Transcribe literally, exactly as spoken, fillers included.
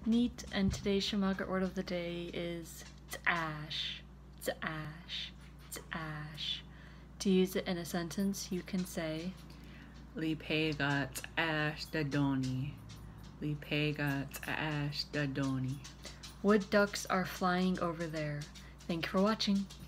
Neat, and today's Sm'algyax word of the day is t'ash, t'ash, t'ash. To use it in a sentence, you can say Lipega t'ash dadoni. Lipega t'ash dadoni. wood ducks are flying over there. Thank you for watching.